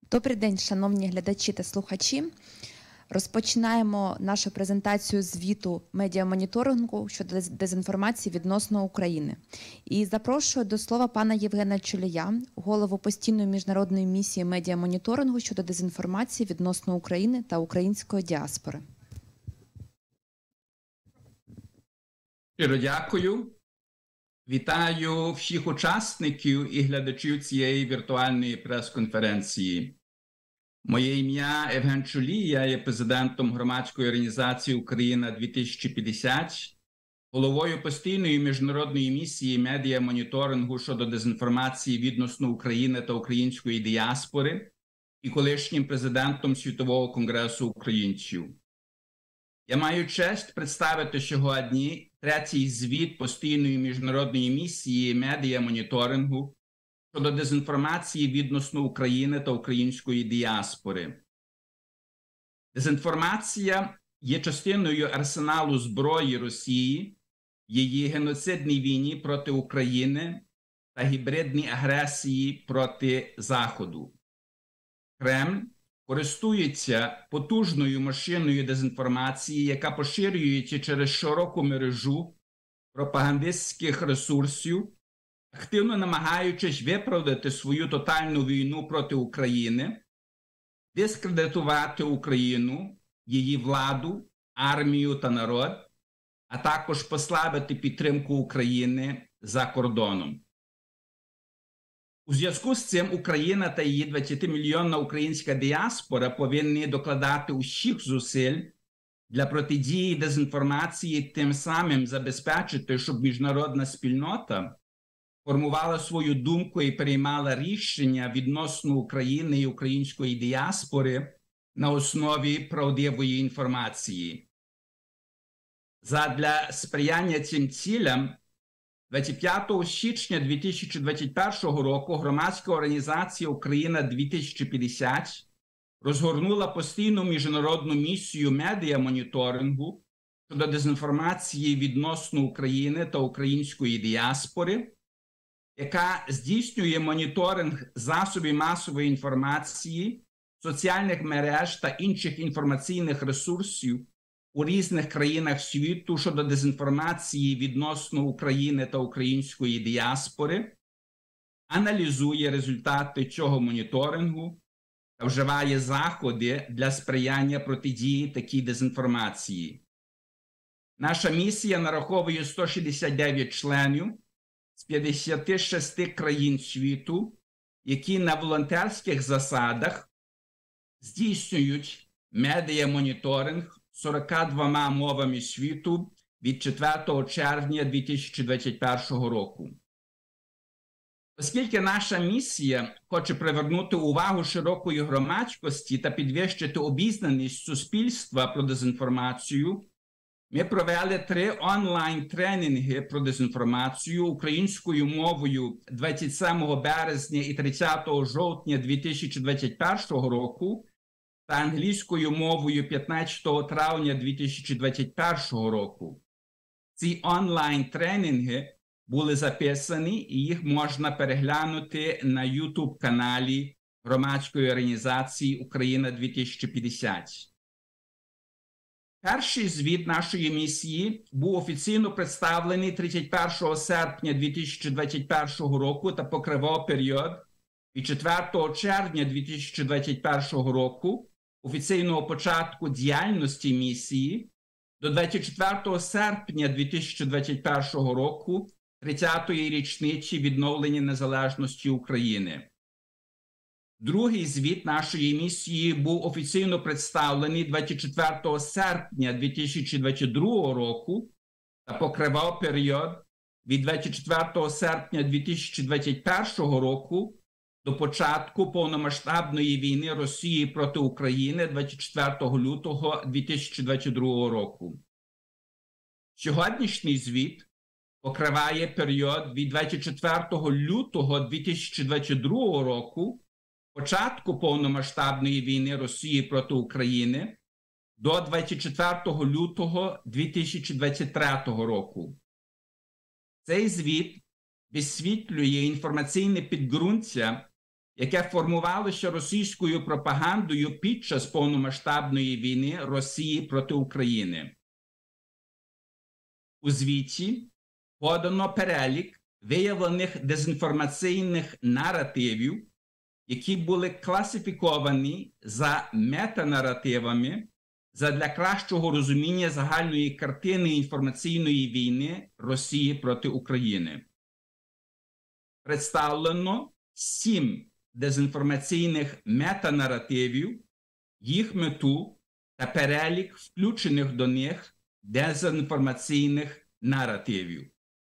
Добрий день, шановні глядачі та слухачі. Розпочинаємо нашу презентацію звіту медіамоніторингу щодо дезінформації відносно України. І запрошую до слова пана Євгена Чолія, голову постійної міжнародної місії медіамоніторингу щодо дезінформації відносно України та української діаспори. Щиро дякую. Вітаю всіх учасників і глядачів цієї віртуальної прес-конференції. Моє ім'я Євген Чолій, я є президентом громадської організації «Україна 2050», головою постійної міжнародної місії медіамоніторингу щодо дезінформації відносно України та української діаспори і колишнім президентом Світового конгресу українців. Я маю честь представити сьогодні третій звіт постійної міжнародної місії медіамоніторингу щодо дезінформації відносно України та української діаспори. Дезінформація є частиною арсеналу зброї Росії, її геноцидній війні проти України та гібридній агресії проти Заходу. Кремль користується потужною машиною дезінформації, яка поширюється через широку мережу пропагандистських ресурсів, активно намагаючись виправдати свою тотальну війну проти України, дискредитувати Україну, її владу, армію та народ, а також послабити підтримку України за кордоном. У зв'язку з цим Україна та її 20-мільйонна українська діаспора повинні докладати усіх зусиль для протидії дезінформації, тим самим забезпечити, щоб міжнародна спільнота формувала свою думку і приймала рішення відносно України і української діаспори на основі правдивої інформації. Задля сприяння цим цілям 25 січня 2021 року громадська організація «Україна 2050» розгорнула постійну міжнародну місію медіамоніторингу щодо дезінформації відносно України та української діаспори, яка здійснює моніторинг засобів масової інформації, соціальних мереж та інших інформаційних ресурсів у різних країнах світу щодо дезінформації відносно України та української діаспори, аналізує результати цього моніторингу та вживає заходи для сприяння протидії такій дезінформації. Наша місія нараховує 169 членів з 56 країн світу, які на волонтерських засадах здійснюють медіамоніторинг 42 мовами світу від 4 червня 2021 року. Оскільки наша місія хоче привернути увагу широкої громадськості та підвищити обізнаність суспільства про дезінформацію, ми провели 3 онлайн-тренінги про дезінформацію українською мовою 27 березня і 30 жовтня 2021 року та англійською мовою 15 травня 2021 року. Ці онлайн-тренінги були записані і їх можна переглянути на YouTube-каналі громадської організації «Україна 2050». Перший звіт нашої місії був офіційно представлений 31 серпня 2021 року та покривав період від 4 червня 2021 року, офіційного початку діяльності місії, до 24 серпня 2021 року, 30-ї річниці відновлення незалежності України. Другий звіт нашої місії був офіційно представлений 24 серпня 2022 року та покривав період від 24 серпня 2021 року до початку повномасштабної війни Росії проти України 24 лютого 2022 року. Сьогоднішній звіт покриває період від 24 лютого 2022 року, початку повномасштабної війни Росії проти України, до 24 лютого 2023 року. Цей звіт висвітлює інформаційне підґрунтя, яке формувалося російською пропагандою під час повномасштабної війни Росії проти України. У звіті подано перелік виявлених дезінформаційних наративів, які були класифіковані за метанаративами задля кращого розуміння загальної картини інформаційної війни Росії проти України. Представлено 7 дезінформаційних метанаративів, їх мету та перелік включених до них дезінформаційних наративів.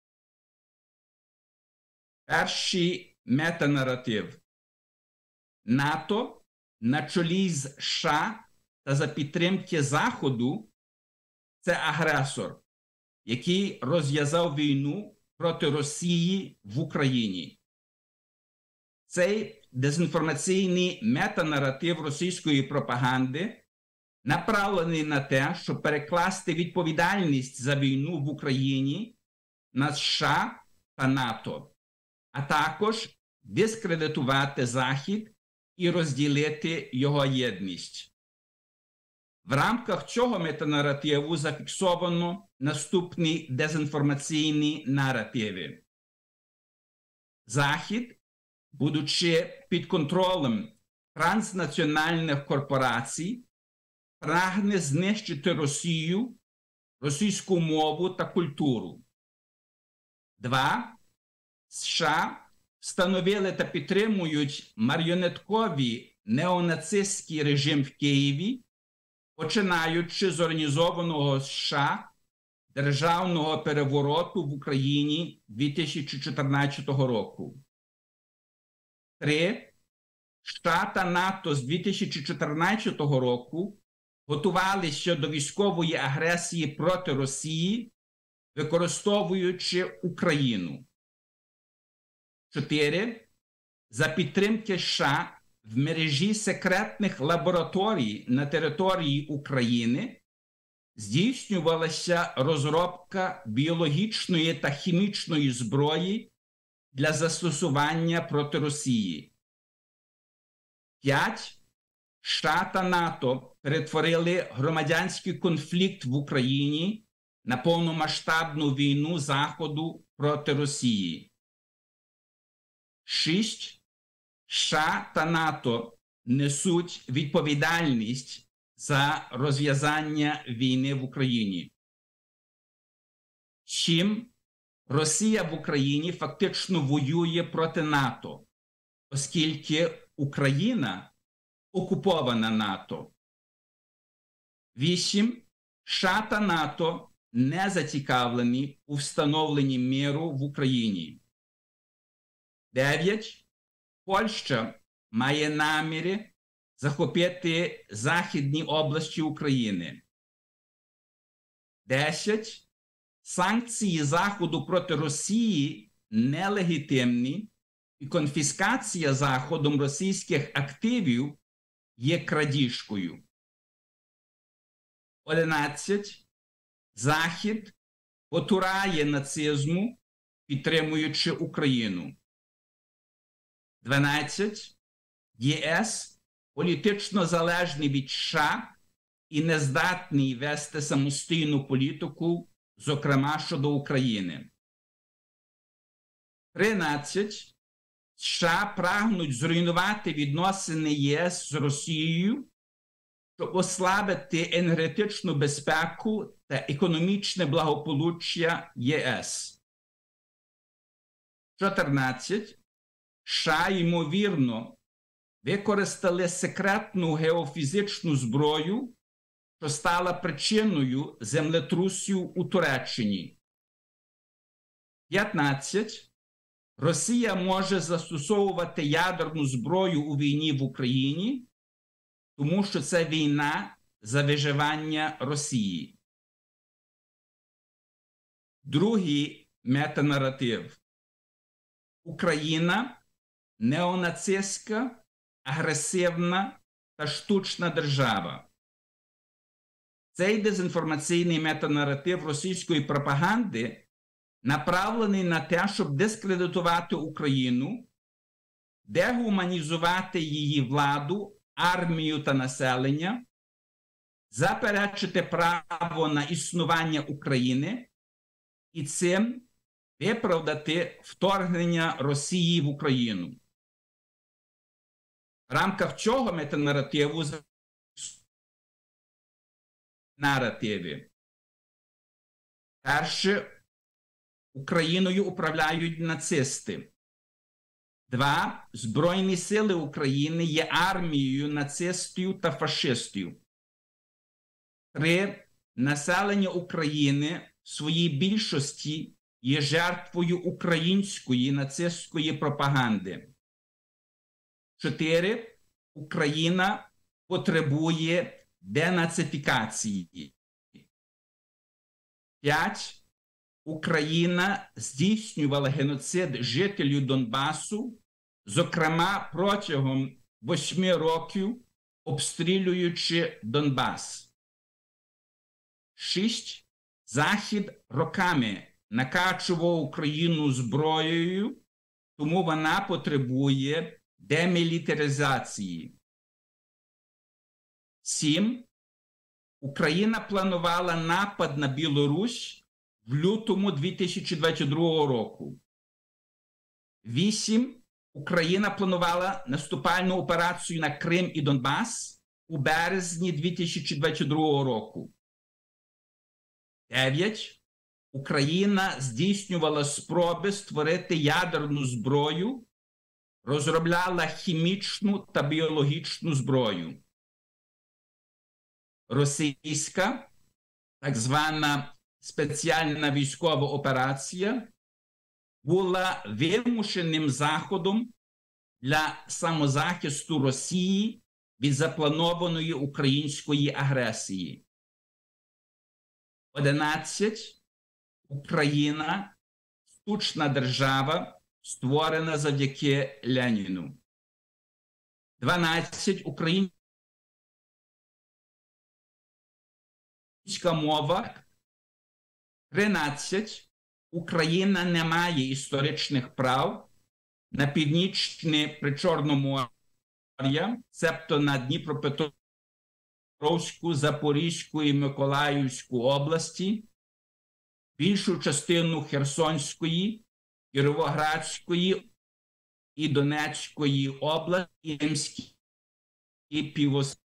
Перший метанаратив. НАТО на чолі з США та за підтримки Заходу – це агресор, який розв'язав війну проти Росії в Україні. Цей дезінформаційний метанаратив російської пропаганди направлений на те, щоб перекласти відповідальність за війну в Україні на США та НАТО, а також дискредитувати Захід і розділити його єдність. В рамках цього метанаративу зафіксовано наступні дезінформаційні наративи. Захід, будучи під контролем транснаціональних корпорацій, прагне знищити Росію, російську мову та культуру. 2. США встановили та підтримують маріонетковий неонацистський режим в Києві, починаючи з організованого США державного перевороту в Україні 2014 року. 3. США та НАТО з 2014 року готувалися до військової агресії проти Росії, використовуючи Україну. 4. За підтримки США в мережі секретних лабораторій на території України здійснювалася розробка біологічної та хімічної зброї для застосування проти Росії. 5. США та НАТО перетворили громадянський конфлікт в Україні на повномасштабну війну Заходу проти Росії. 6. США та НАТО несуть відповідальність за розв'язання війни в Україні. 7. Росія в Україні фактично воює проти НАТО, оскільки Україна окупована НАТО. 8. США та НАТО не зацікавлені у встановленні миру в Україні. 9. Польща має наміри захопити західні області України. 10. Санкції Заходу проти Росії нелегітимні, і конфіскація Заходом російських активів є крадіжкою. 11. Захід потурає нацизму, підтримуючи Україну. 12. ЄС політично залежний від США і не здатний вести самостійну політику, зокрема щодо України. 13. США прагнуть зруйнувати відносини ЄС з Росією, щоб ослабити енергетичну безпеку та економічне благополуччя ЄС. 14. США, ймовірно, використали секретну геофізичну зброю, що стала причиною землетрусів у Туреччині. 15. Росія може застосовувати ядерну зброю у війні в Україні, тому що це війна за виживання Росії. Другий метанаратив. Україна – неонацистська, агресивна та штучна держава. Цей дезінформаційний метанаратив російської пропаганди направлений на те, щоб дискредитувати Україну, дегуманізувати її владу, армію та населення, заперечити право на існування України і цим виправдати вторгнення Росії в Україну. В рамках цього метанаративу наративи. Перше, Україною управляють нацисти. 2. Збройні сили України є армією нацистів та фашистів. 3. Населення України в своїй більшості є жертвою української нацистської пропаганди. 4. Україна потребує денацифікації. 5. Україна здійснювала геноцид жителів Донбасу, зокрема протягом 8 років, обстрілюючи Донбас. 6. Захід роками накачував Україну зброєю, тому вона потребує демілітаризації. 7. Україна планувала напад на Білорусь в лютому 2022 року. 8. Україна планувала наступальну операцію на Крим і Донбас у березні 2022 року. 9. Україна здійснювала спроби створити ядерну зброю, розробляла хімічну та біологічну зброю. Російська, так звана спеціальна військова операція, була вимушеним заходом для самозахисту Росії від запланованої української агресії. 11. Україна – штучна держава, створена завдяки Леніну. 12. Українська мова. 13. Україна не має історичних прав на північне Причорномор'я, цебто на Дніпропетровську, Запорізьку і Миколаївську області, більшу частину Херсонської, Кіровоградської і Донецької області, і Кримській півострів.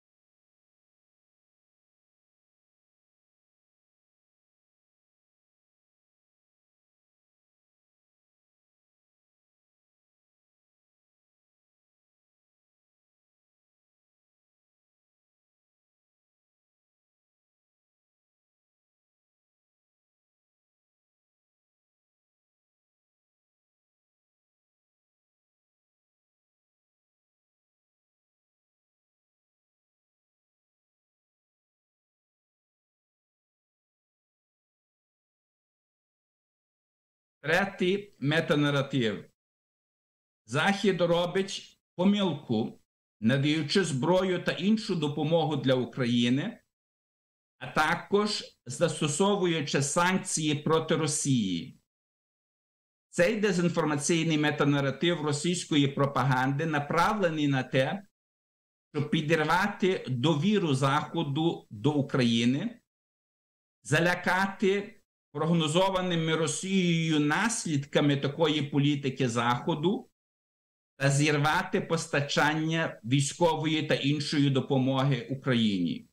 Третій метанаратив. Захід робить помилку, надаючи зброю та іншу допомогу для України, а також застосовуючи санкції проти Росії. Цей дезінформаційний метанаратив російської пропаганди направлений на те, щоб підірвати довіру Заходу до України, залякати прогнозованими Росією наслідками такої політики Заходу та зірвати постачання військової та іншої допомоги Україні.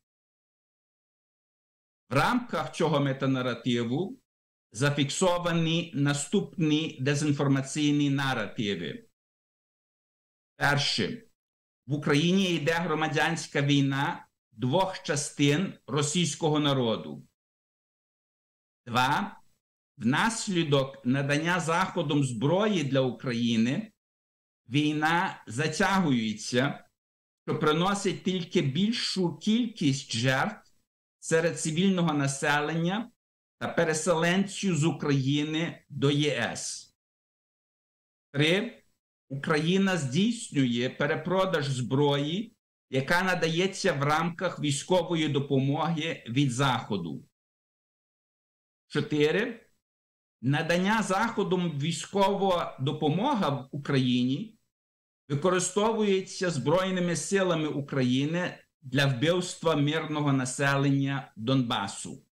В рамках цього метанаративу зафіксовані наступні дезінформаційні наративи. Перше. В Україні йде громадянська війна двох частин російського народу. 2. Внаслідок надання Заходом зброї для України війна затягується, що приносить тільки більшу кількість жертв серед цивільного населення та переселенців з України до ЄС. 3. Україна здійснює перепродаж зброї, яка надається в рамках військової допомоги від Заходу. 4. Надання Заходом військова допомога в Україні використовується Збройними силами України для вбивства мирного населення Донбасу.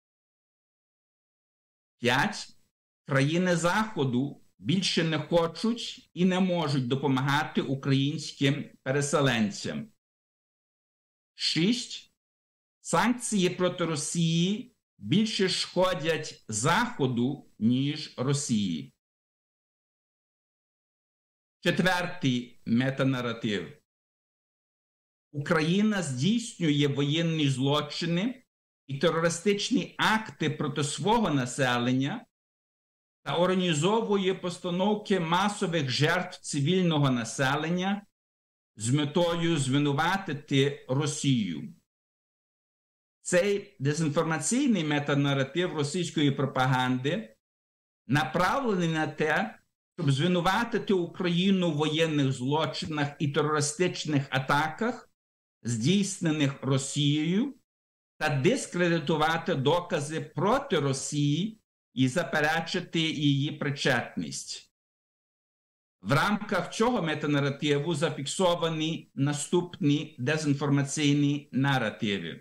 5. Країни Заходу більше не хочуть і не можуть допомагати українським переселенцям. 6. Санкції проти Росії більше шкодять Заходу, ніж Росії. 4. метанаратив. Україна здійснює воєнні злочини і терористичні акти проти свого населення та організовує постановки масових жертв цивільного населення з метою звинуватити Росію. Цей дезінформаційний метанаратив російської пропаганди направлений на те, щоб звинуватити Україну в воєнних злочинах і терористичних атаках, здійснених Росією, та дискредитувати докази проти Росії і заперечити її причетність. В рамках цього метанаративу зафіксовані наступні дезінформаційні наративи.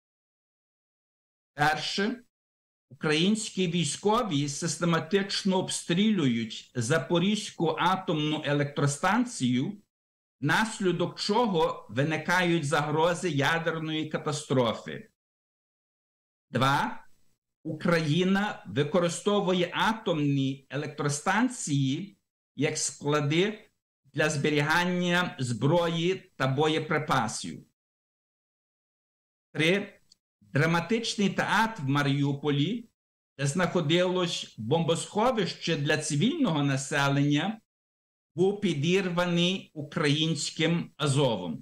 Перше. Українські військові систематично обстрілюють Запорізьку атомну електростанцію, внаслідок чого виникають загрози ядерної катастрофи. 2. Україна використовує атомні електростанції як склади для зберігання зброї та боєприпасів. 3. Драматичний театр в Маріуполі, де знаходилось бомбосховище для цивільного населення, був підірваний українським Азовом.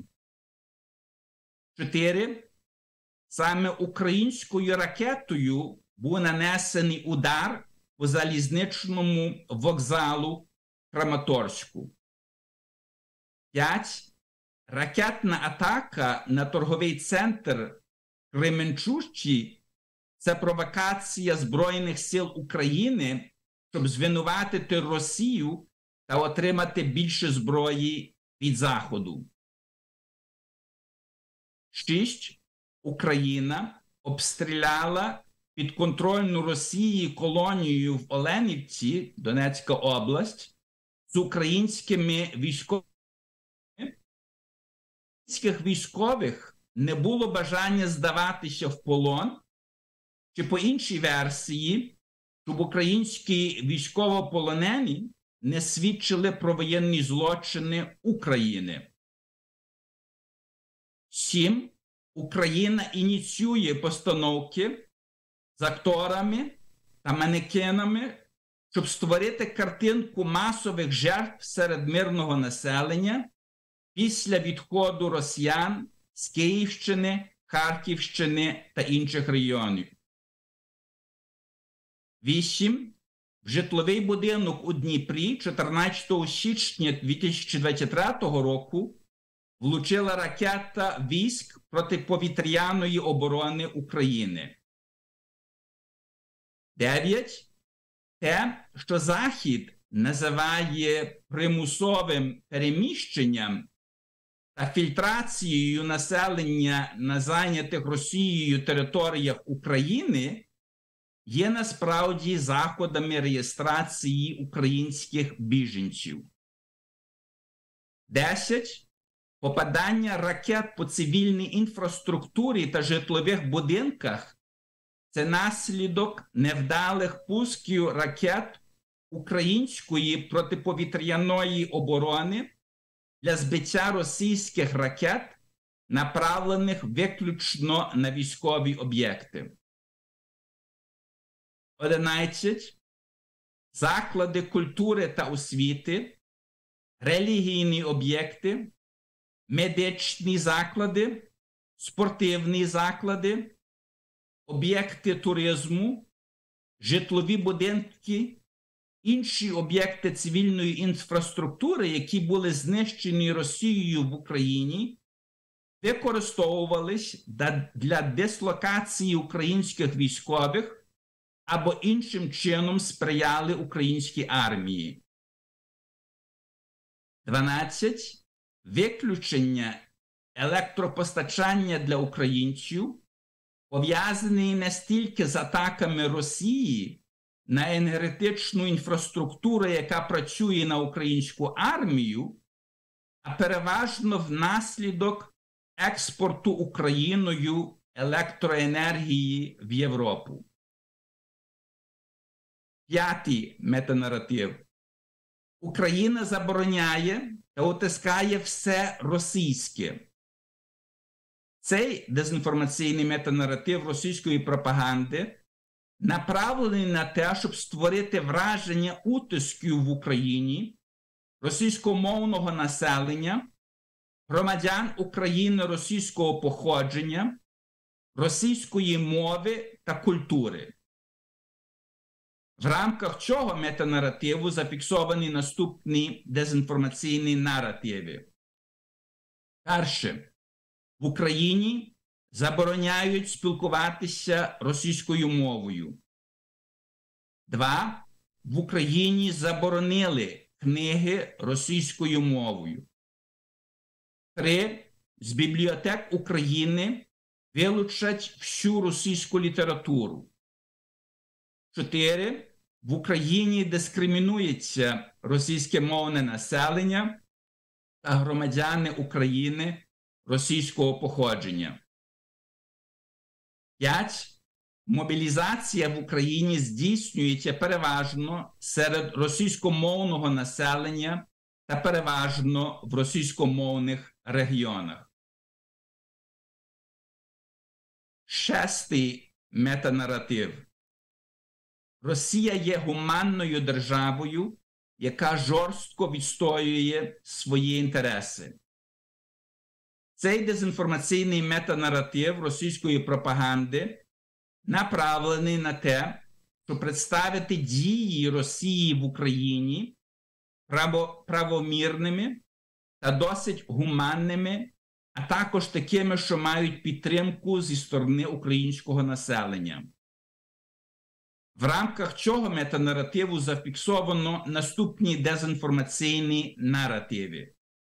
4. Саме українською ракетою був нанесений удар по залізничному вокзалу Краматорську. 5. Ракетна атака на торговий центр Кременчуці – це провокація Збройних сил України, щоб звинуватити Росію та отримати більше зброї від Заходу. 6. Україна обстріляла підконтрольну Росії колонію в Оленівці, Донецька область, з українськими військовими. Українських військових не було бажання здаватися в полон, чи по іншій версії, щоб українські військовополонені не свідчили про воєнні злочини України. 7. Україна ініціює постановки з акторами та манекенами, щоб створити картинку масових жертв серед мирного населення після відходу росіян з Київщини, Харківщини та інших регіонів. 8. В житловий будинок у Дніпрі 14 січня 2023 року влучила ракета військ протиповітряної оборони України. 9. Те, що Захід називає примусовим переміщенням та фільтрацією населення на зайнятих Росією територіях України, є насправді заходами реєстрації українських біженців. 10. Попадання ракет по цивільній інфраструктурі та житлових будинках – це наслідок невдалих пусків ракет української протиповітряної оборони для збиття російських ракет, направлених виключно на військові об'єкти. 11. Заклади культури та освіти, релігійні об'єкти, медичні заклади, спортивні заклади, об'єкти туризму, житлові будинки, інші об'єкти цивільної інфраструктури, які були знищені Росією в Україні, використовувались для дислокації українських військових або іншим чином сприяли українській армії. 12. виключення електропостачання для українців пов'язаний не стільки з атаками Росії на енергетичну інфраструктуру, яка працює на українську армію, а переважно внаслідок експорту Україною електроенергії в Європу. П'ятий метанаратив. Україна забороняє та утискає все російське. Цей дезінформаційний метанаратив російської пропаганди направлений на те, щоб створити враження утисків в Україні російськомовного населення, громадян України російського походження, російської мови та культури. В рамках цього метанаративу зафіксовані наступні дезінформаційні наративи. Перше. В Україні забороняють спілкуватися російською мовою. 2. В Україні заборонили книги російською мовою. 3. З бібліотек України вилучать всю російську літературу. 4. В Україні дискримінується російськомовне населення та громадяни України російського походження. 5. Мобілізація в Україні здійснюється переважно серед російськомовного населення та переважно в російськомовних регіонах. Шестий метанаратив. Росія є гуманною державою, яка жорстко відстоює свої інтереси. Цей дезінформаційний метанаратив російської пропаганди направлений на те, щоб представити дії Росії в Україні правомірними та досить гуманними, а також такими, що мають підтримку зі сторони українського населення. В рамках цього метанаративу зафіксовано наступні дезінформаційні наративи.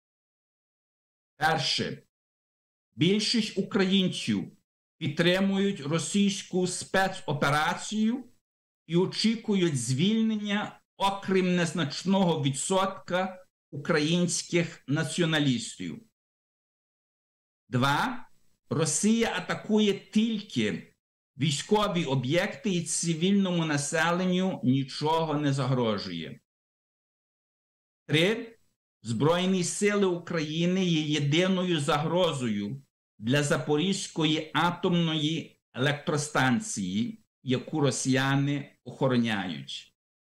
Перше. Більшість українців підтримують російську спецоперацію і очікують звільнення, окрім незначного відсотка українських націоналістів. 2. Росія атакує тільки військові об'єкти і цивільному населенню нічого не загрожує. 3. Збройні сили України є єдиною загрозою для Запорізької атомної електростанції, яку росіяни охороняють.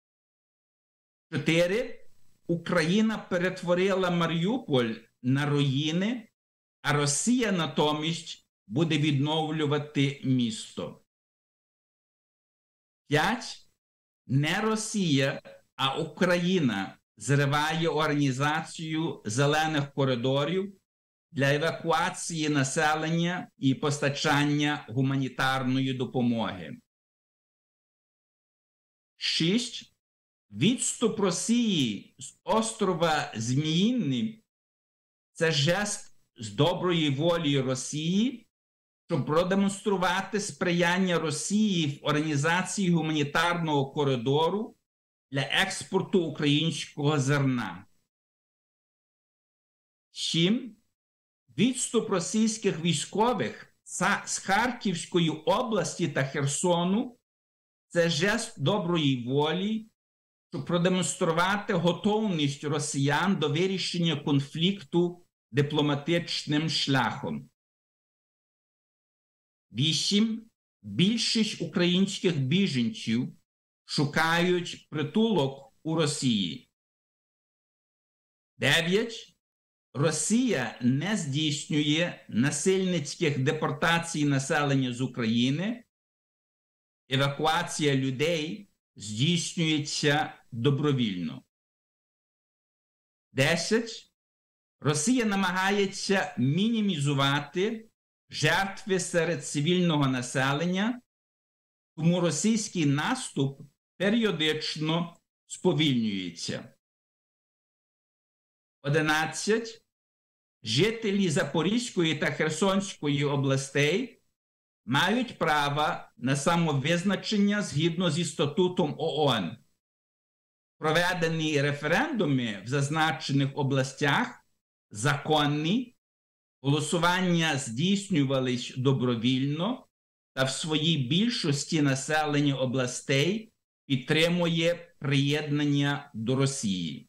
4. Україна перетворила Маріуполь на руїни, а Росія натомість буде відновлювати місто. 5. Не Росія, а Україна зриває організацію зелених коридорів для евакуації населення і постачання гуманітарної допомоги. 6. Відступ Росії з острова Зміїний – це жест з доброї волі Росії, щоб продемонструвати сприяння Росії в організації гуманітарного коридору для експорту українського зерна. 7. Відступ російських військових з Харківської області та Херсону – це жест доброї волі, щоб продемонструвати готовність росіян до вирішення конфлікту дипломатичним шляхом. 8. Більшість українських біженців шукають притулок у Росії. 9. Росія не здійснює насильницьких депортацій населення з України. Евакуація людей здійснюється добровільно. 10. Росія намагається мінімізувати жертви серед цивільного населення, тому російський наступ періодично сповільнюється. 11. жителі Запорізької та Херсонської областей мають право на самовизначення згідно зі статутом ООН. Проведені референдуми в зазначених областях законні, голосування здійснювались добровільно, та в своїй більшості населення областей підтримує приєднання до Росії.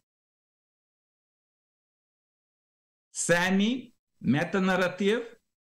Семі метанаратив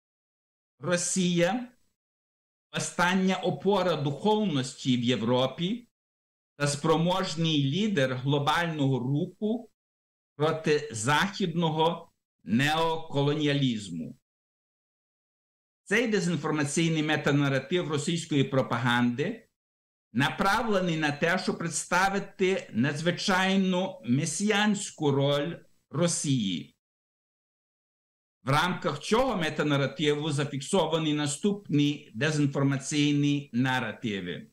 Росія – остання опора духовності в Європі та спроможний лідер глобального руху проти західного неоколоніалізму. Цей дезінформаційний метанаратив російської пропаганди направлений на те, щоб представити надзвичайну месіанську роль Росії. В рамках цього метанаративу зафіксовані наступні дезінформаційні наративи.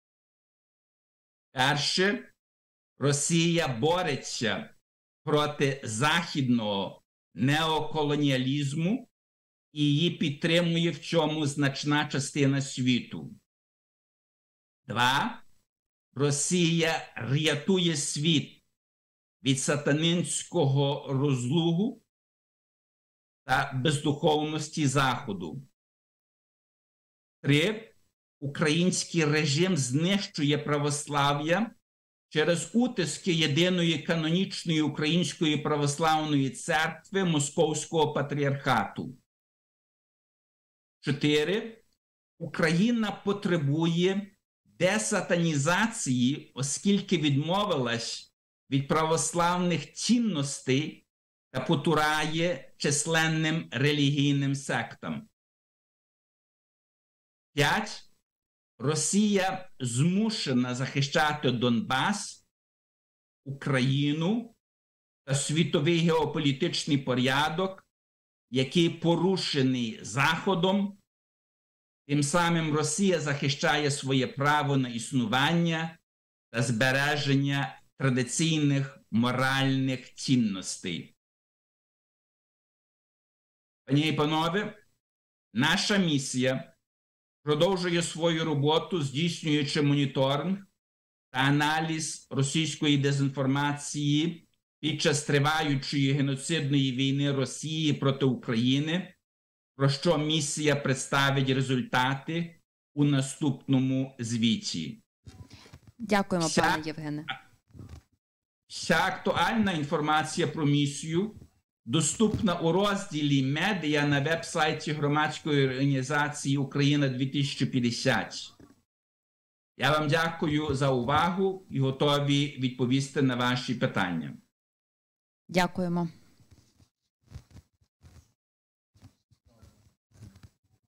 Перше, Росія бореться проти західного неоколоніалізму і її підтримує в цьому значна частина світу. 2. Росія рятує світ від сатанинського розлугу та бездуховності Заходу. 3. Український режим знищує православ'я через утиски єдиної канонічної Української православної церкви Московського патріархату. 4. Україна потребує десатанізації, оскільки відмовилась від православних цінностей та потурає численним релігійним сектам. 5. Росія змушена захищати Донбас, Україну та світовий геополітичний порядок, який порушений Заходом. Тим самим Росія захищає своє право на існування та збереження традиційних моральних цінностей. Пані і панове, наша місія продовжує свою роботу, здійснюючи моніторинг та аналіз російської дезінформації під час триваючої геноцидної війни Росії проти України, про що місія представить результати у наступному звіті. Дякуємо, пане Євгене. Вся актуальна інформація про місію доступна у розділі «Медіа» на веб-сайті громадської організації «Україна 2050». Я вам дякую за увагу і готові відповісти на ваші питання. Дякуємо.